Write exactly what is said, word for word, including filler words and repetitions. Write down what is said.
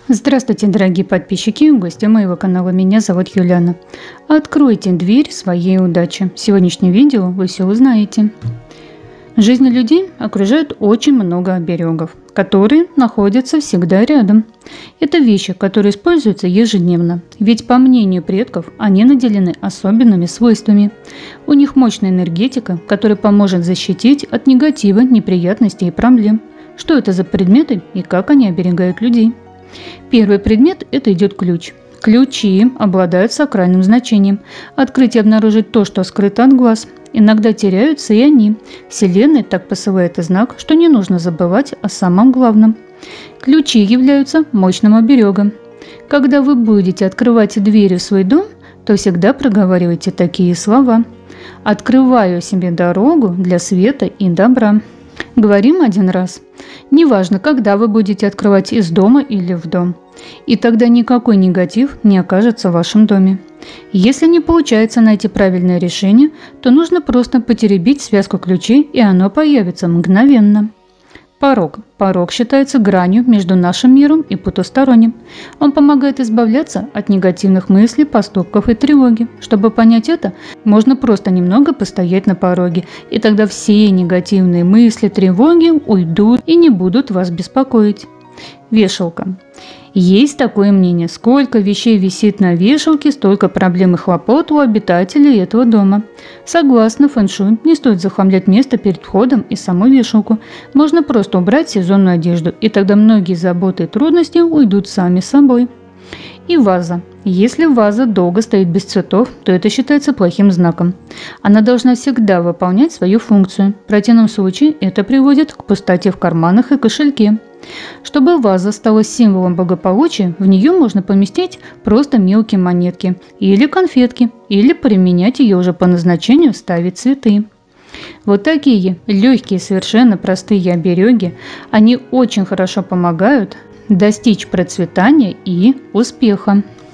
Здравствуйте, дорогие подписчики и гости моего канала. Меня зовут Юлиана. Откройте дверь своей удачи. В сегодняшнем видео вы все узнаете. Жизнь людей окружает очень много оберегов, которые находятся всегда рядом. Это вещи, которые используются ежедневно, ведь по мнению предков они наделены особенными свойствами. У них мощная энергетика, которая поможет защитить от негатива, неприятностей и проблем. Что это за предметы и как они оберегают людей? Первый предмет – это идет ключ. Ключи обладают сакральным значением. Открыть и обнаружить то, что скрыто от глаз. Иногда теряются и они. Вселенная так посылает знак, что не нужно забывать о самом главном. Ключи являются мощным оберегом. Когда вы будете открывать двери в свой дом, то всегда проговаривайте такие слова: «Открываю себе дорогу для света и добра». Говорим один раз. Неважно, когда вы будете открывать из дома или в дом. И тогда никакой негатив не окажется в вашем доме. Если не получается найти правильное решение, то нужно просто потеребить связку ключей, и оно появится мгновенно. Порог. Порог считается гранью между нашим миром и потусторонним. Он помогает избавляться от негативных мыслей, поступков и тревоги. Чтобы понять это, можно просто немного постоять на пороге, и тогда все негативные мысли, тревоги уйдут и не будут вас беспокоить. Вешалка. Есть такое мнение: сколько вещей висит на вешалке, столько проблем и хлопот у обитателей этого дома. Согласно фэн-шуй, не стоит захламлять место перед входом и саму вешалку. Можно просто убрать сезонную одежду, и тогда многие заботы и трудности уйдут сами собой. И ваза. Если ваза долго стоит без цветов, то это считается плохим знаком. Она должна всегда выполнять свою функцию. В противном случае это приводит к пустоте в карманах и кошельке. Чтобы ваза стала символом благополучия, в нее можно поместить просто мелкие монетки или конфетки, или применять ее уже по назначению, ставить цветы. Вот такие легкие, совершенно простые обереги, они очень хорошо помогают достичь процветания и успеха.